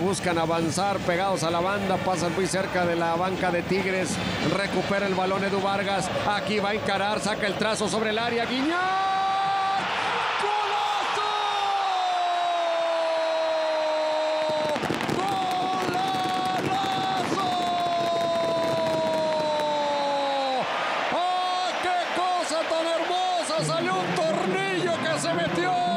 buscan avanzar pegados a la banda, pasan muy cerca de la banca de Tigres, recupera el balón Edu Vargas, aquí va a encarar, saca el trazo sobre el área, Guiñac. Salió un tornillo que se metió.